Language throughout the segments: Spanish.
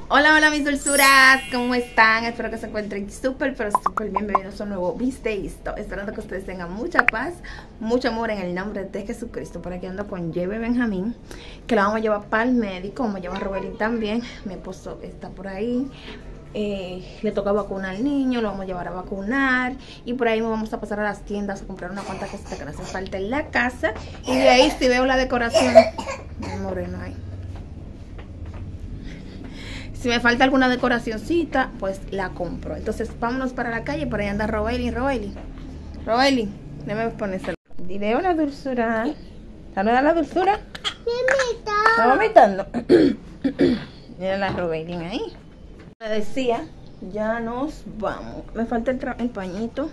Hola, hola mis dulzuras, ¿cómo están? Espero que se encuentren súper, pero súper bienvenidos a un nuevo visto. Esperando que ustedes tengan mucha paz, mucho amor en el nombre de Jesucristo. Por aquí ando con Jebe Benjamín, que la vamos a llevar para el médico. Vamos a llevar a Robelín también. Mi esposo está por ahí. Le toca vacunar al niño, lo vamos a llevar a vacunar. Y por ahí nos vamos a pasar a las tiendas a comprar una cuanta cosita que nos hace falta en la casa. Y de ahí, si veo la decoración, moreno ahí. Si me falta alguna decoracioncita, pues la compro. Entonces vámonos para la calle. Por ahí anda Robelín. Déjame ponérselo. Dile hola, dulzura. ¿Saluda a la dulzura? ¿Está vomitando? Mira la Robelín ahí. Me decía, ya nos vamos. Me falta el pañito.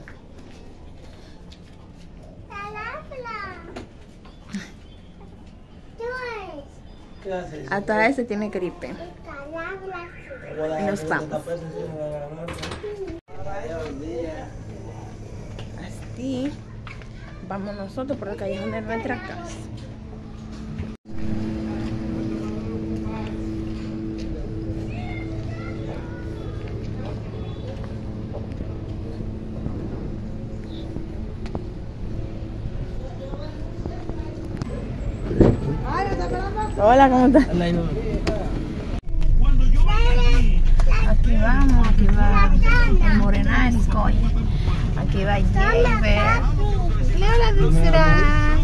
Hasta ese tiene gripe. Y nos vamos. Así vamos nosotros por el callejón de nuestra casa. Hola, ¿cómo estás? Aquí vamos, aquí va el morenasco. Aquí va Jebe. Hola, dulzura.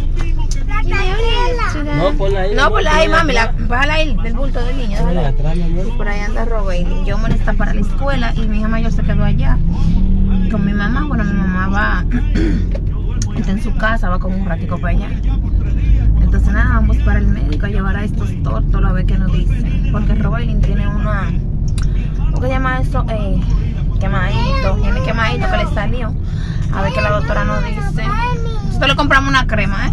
No, por ahí, mami. Bájala ahí del bulto del niño. Y por ahí anda Robelín. Yo me está para la escuela y mi hija mayor se quedó allá con mi mamá. Bueno, mi mamá va está en su casa, va como un ratico para allá. Entonces nada, vamos para el médico a llevar a estos tórtolos a ver qué nos dicen. Porque Robelín tiene una... ¿Cómo se llama eso? Quemadito. Tiene quemadito que le salió. A ver qué la doctora nos dice. Nosotros le compramos una crema,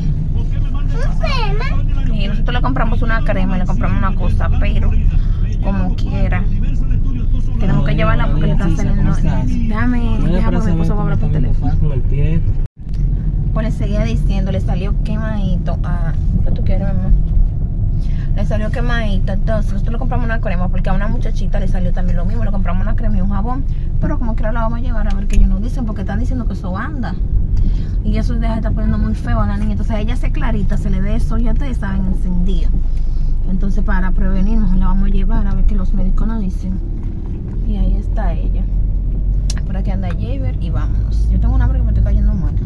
Y nosotros le compramos una crema y le compramos una cosa, pero como quiera. Tenemos que llevarla porque le están saliendo... Déjame, mi esposo va a hablar por teléfono. Pues le seguía diciendo, le salió quemadito. ¿Qué tú quieres, mamá? Le salió quemadito. Entonces nosotros le compramos una crema porque a una muchachita le salió también lo mismo. Le compramos una crema y un jabón. Pero como quiera la vamos a llevar a ver qué ellos nos dicen, porque están diciendo que eso anda. Y eso deja de estar poniendo muy feo a la niña. Entonces a ella se clarita, se le ve eso, ya ustedes saben, encendido. Entonces para prevenirnos la vamos a llevar a ver qué los médicos nos dicen. Y ahí está ella. Por aquí anda Jebe y vámonos. Yo tengo un hambre que me estoy cayendo muerta.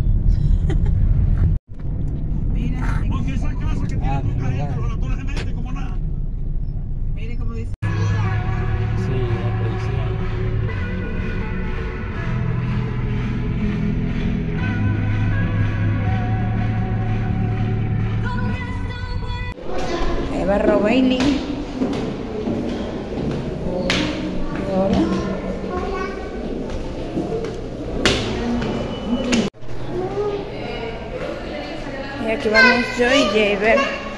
Mira, porque esa casa que tiene poca gente, los ratones se meten como nada. Miren cómo dice. Sí, la policía. Ahí va Robelín. Hola. Y aquí vamos yo y Jebe.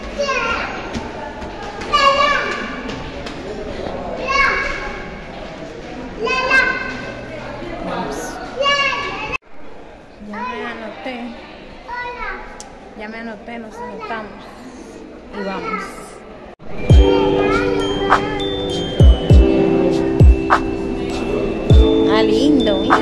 Vamos. Ya me anoté, nos anotamos. Y vamos. Ah, lindo, mira.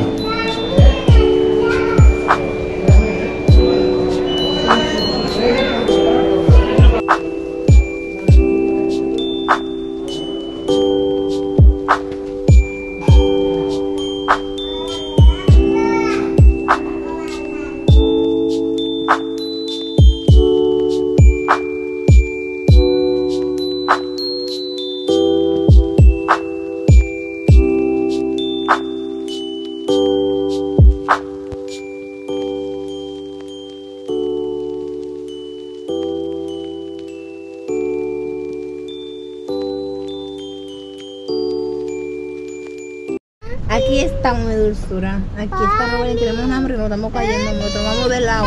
Aquí estamos, mi dulzura. Aquí está Robelín. Tenemos hambre y nos estamos cayendo. Nos tomamos de lado.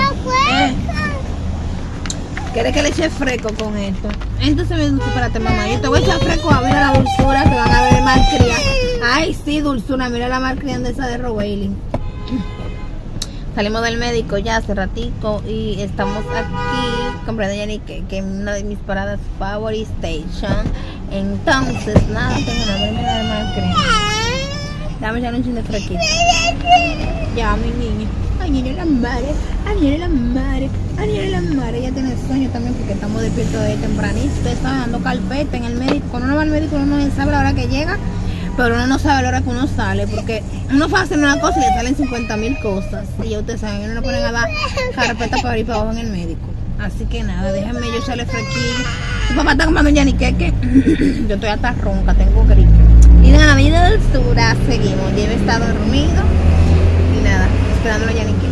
¿Quieres que le eche fresco con esto? Entonces, mi dulzura, espérate, mamá. Yo te voy a echar fresco a ver a la dulzura. Te van a ver malcria. Ay, sí, dulzura. Mira la malcrianda de Robelín. Salimos del médico ya hace ratico y estamos aquí comprando Jenny que es una de mis paradas favorite station. Entonces, nada, tengo una mermelada de más crema. Dame ya un chin de fresquito. Ya, mi niña. Ay, niña la madre. Ay, niña la madre. Ay, niña la madre. Ella tiene sueño también porque estamos despiertos de tempranito. Ustedes están dando carpeta en el médico. Cuando uno va al médico, uno no sabe la hora que llega, pero uno no sabe la hora que uno sale, porque uno va a hacer una cosa y le salen 50.000 cosas. Y ya ustedes saben, uno no ponen a dar carpeta para ir para abajo en el médico. Así que nada, déjenme yo echarle fresquillo. Tu papá está comprando un yaniqueque. Yo estoy hasta ronca, tengo gripe. Y nada, vida dulzura, seguimos. Lleve está dormido. Y nada, esperando a yaniqueque.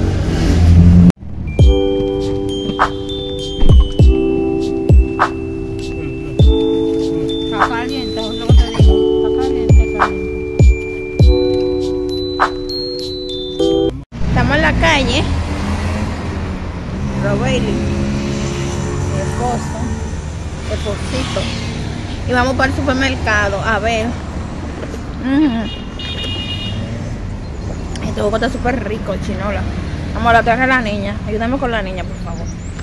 Está caliente, es lo que te digo. Está caliente, caliente. Estamos en la calle. Robailey, mi esposo, esposito, y vamos para el supermercado a ver. Este jugo está súper rico, chinola. Vamos a la tierra de la niña. Ayúdame con la niña, por favor.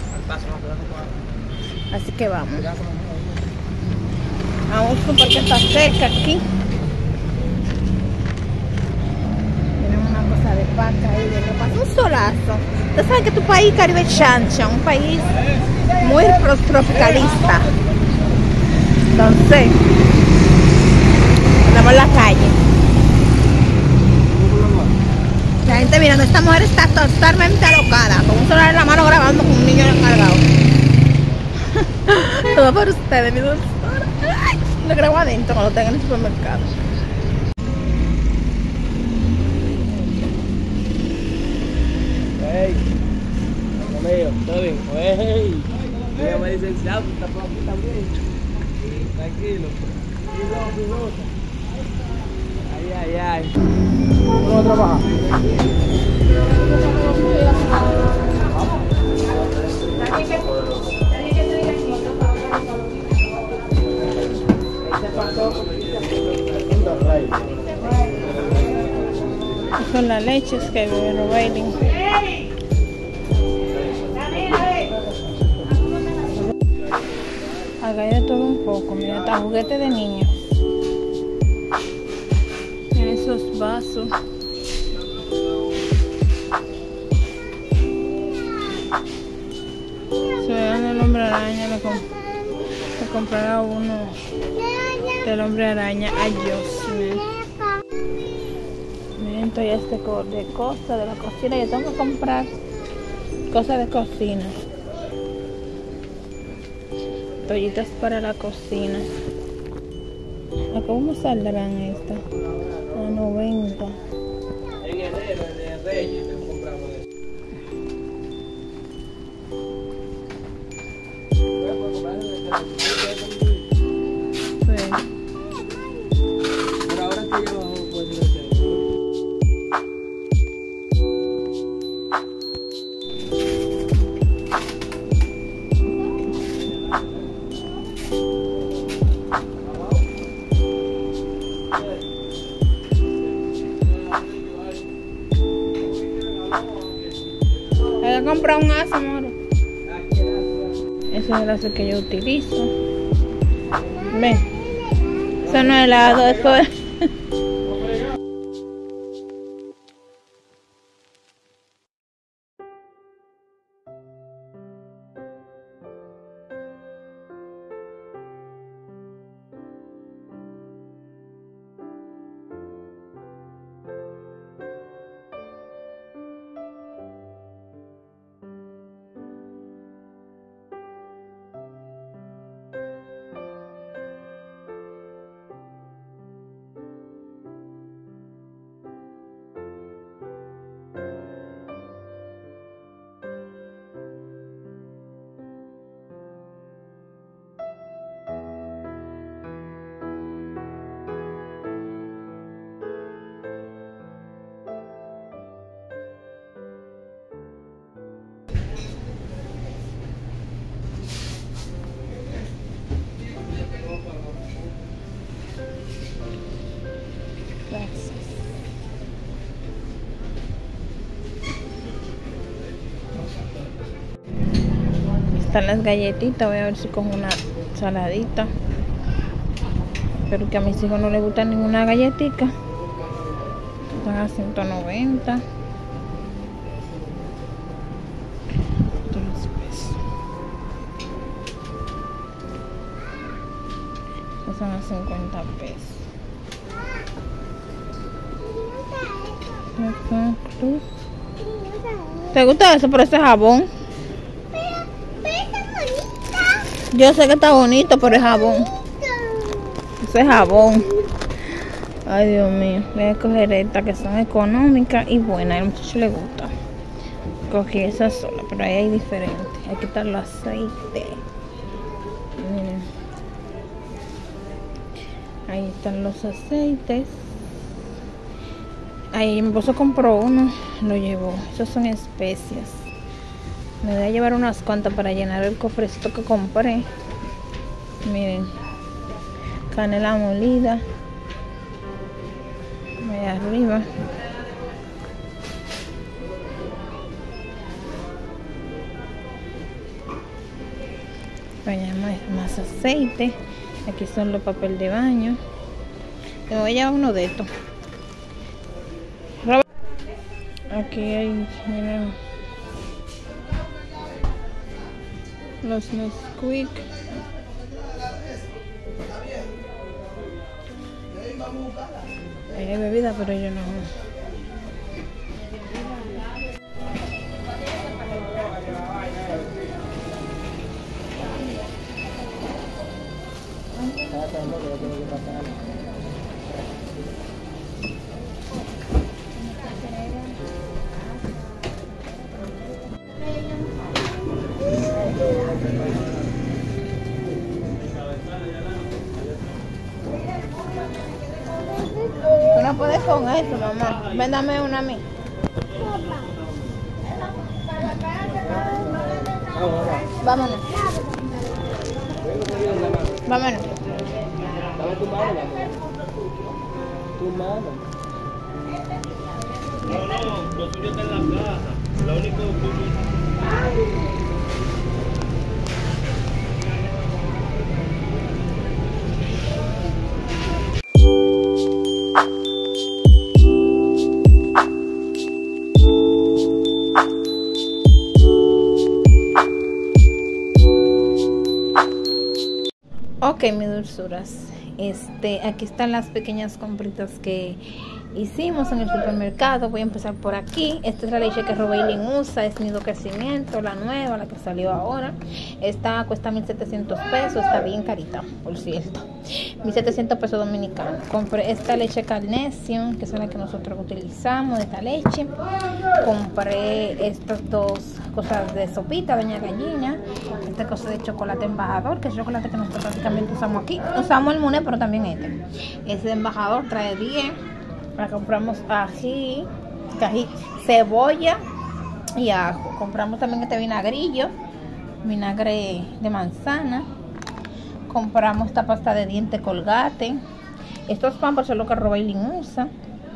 Así que vamos. A un super que está cerca aquí. Tenemos una cosa de paca ahí, de que pasa un solazo. Ustedes saben que tu país, Caribe Chancha, un país muy tropicalista. Entonces, andamos en la calle. La gente mirando, esta mujer está totalmente alocada, con un celular en la mano grabando con un niño cargado. Todo para ustedes, mi dulzura. Lo grabo adentro cuando tenga en el supermercado. Hey, mío, todo bien. Hey, ella me dice, está por aquí también. Tranquilo. Ay. ¿Cómo va a trabajar? Son las leches que bebe Robailey. Acá hay de todo un poco, mira, hasta juguete de niños. En esos vasos. Se vean el hombre araña, le comprará uno del hombre araña a Joseph. Miren, estoy de cosas de la cocina. Yo tengo que comprar cosas de cocina. Toallitas para la cocina. ¿A cómo saldrán estas? A 90. En enero, de Reyes, te compramos eso. Sí. Pero ahora que yo bajo, pues no sé. Voy a comprar un asa, amor. Ese es el asa que yo utilizo. Ven. Eso no es helado, eso es. Están las galletitas, voy a ver si cojo una saladita. pero que a mis hijos no les gusta ninguna galletita. Están a 190. Son a 50 pesos. Exacto. ¿Te gusta eso? Pero ese jabón. Pero está bonita. Yo sé que está bonito, pero es jabón. Ese es jabón. Ay, Dios mío. Voy a coger estas que son económicas y buenas. A muchacho le gusta. Cogí esa sola, pero ahí hay diferentes. Aquí está el aceite. Miren. Ahí están los aceites. Ahí mi esposo compró uno, lo llevó. Esos son especias. Me voy a llevar unas cuantas para llenar el cofrecito que compré. Miren, canela molida. Ahí arriba. Vaya más aceite. Aquí son los papeles de baño. Me voy a llevar uno de estos. Aquí hay, miren, los Nesquik. Ahí hay bebida, pero yo no. Tú no puedes con eso, mamá. Ven, dame una a mí. Vámonos. Vámonos. Dame tu mano, tu mano. No, lo tuyo está en la caja. Lo único que... Ok, mis dulzuras, aquí están las pequeñas compritas que hicimos en el supermercado. Voy a empezar por aquí. Esta es la leche que Robailin usa, es Nido Crecimiento, la nueva, la que salió ahora. Esta cuesta 1,700 pesos, está bien carita, por cierto. 1,700 pesos dominicanos. Compré esta leche Carnation, que es la que nosotros utilizamos, de esta leche. Compré estas dos cosas de sopita, doña gallina. Esta cosa de chocolate embajador, que es chocolate que nosotros prácticamente usamos aquí. Usamos el Muné, pero también este de embajador trae 10. La compramos ají, cebolla y ajo. Compramos también este vinagrillo, vinagre de manzana. Compramos esta pasta de diente Colgate. Estos Pampers son lo que Robailin usa.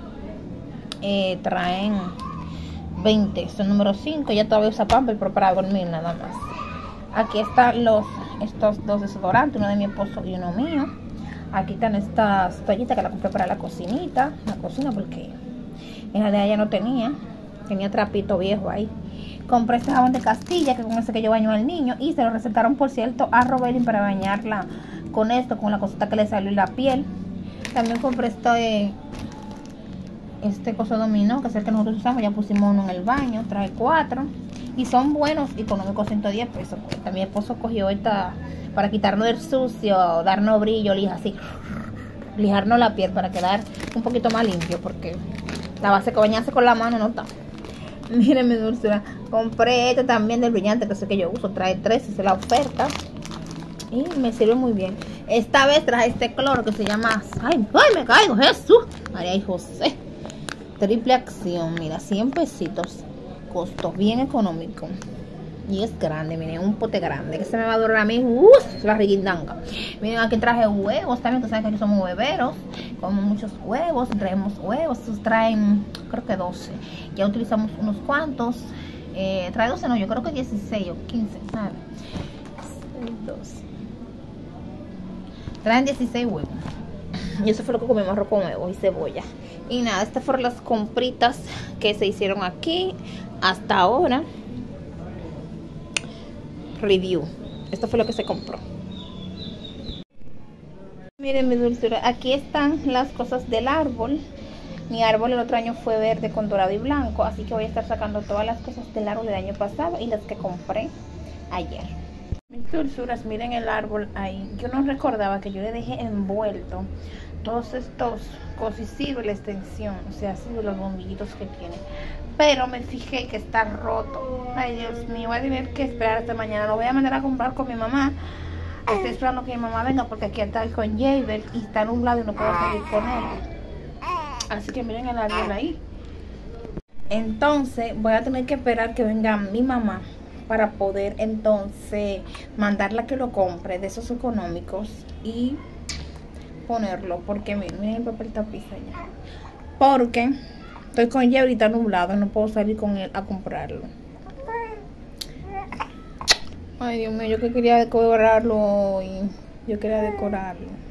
Traen 20, son número 5. Ya todavía usa Pampers, pero para dormir nada más. Aquí están estos dos desodorantes, uno de mi esposo y uno mío. Aquí están estas toallitas que la compré para la cocina, porque en realidad ya no tenía trapito viejo ahí. Compré este jabón de Castilla, que con ese que yo baño al niño, y se lo recetaron, por cierto, a Robailin para bañarla con esto, con la cosita que le salió en la piel. También compré este coso dominó, que es el que nosotros usamos. Ya pusimos uno en el baño, trae 4 y son buenos, económicos, 110 pesos. También mi esposo cogió esta para quitarnos el sucio, darnos brillo, lijarnos la piel para quedar un poquito más limpio, porque la base que bañarse con la mano no está. Miren mi dulzura, compré este también del brillante, que es el que yo uso, trae 3, es la oferta y me sirve muy bien. Esta vez traje este cloro que se llama, ay me caigo, Jesús, María y José, triple acción. Mira, 100 pesitos, costo bien económico. Y es grande, miren, un pote grande que se me va a durar a mí, la riguindanga. Miren, aquí traje huevos también, que saben que aquí somos hueveros, como muchos huevos, traemos huevos. Estos traen, creo que 12, ya utilizamos unos cuantos. Trae 12, no, yo creo que 16 o 15, ¿sabes? 12. Traen 16 huevos. Y eso fue lo que comimos, arroz con huevo y cebolla. Y nada, estas fueron las compritas que se hicieron aquí hasta ahora. Review. Esto fue lo que se compró. Miren mi dulzura, aquí están las cosas del árbol. Mi árbol el otro año fue verde con dorado y blanco, así que voy a estar sacando todas las cosas del árbol del año pasado y las que compré ayer. Mis dulzuras, miren el árbol ahí. Yo no recordaba que yo le dejé envuelto todos estos cosicidos y la extensión, o sea, así de los bombillitos que tiene. Pero me fijé que está roto. Ay, Dios mío, voy a tener que esperar hasta mañana. Lo voy a mandar a comprar con mi mamá. Estoy esperando que mi mamá venga porque aquí está con Jaber y está nublado y no puedo salir con él. Así que miren el árbol ahí. Entonces voy a tener que esperar que venga mi mamá para poder entonces mandarla que lo compre de esos económicos y ponerlo. Porque miren el papel tapiz allá. Porque estoy con Jaber y está nublado, no puedo salir con él a comprarlo. Ay, Dios mío, yo que quería decorarlo hoy. Yo quería decorarlo.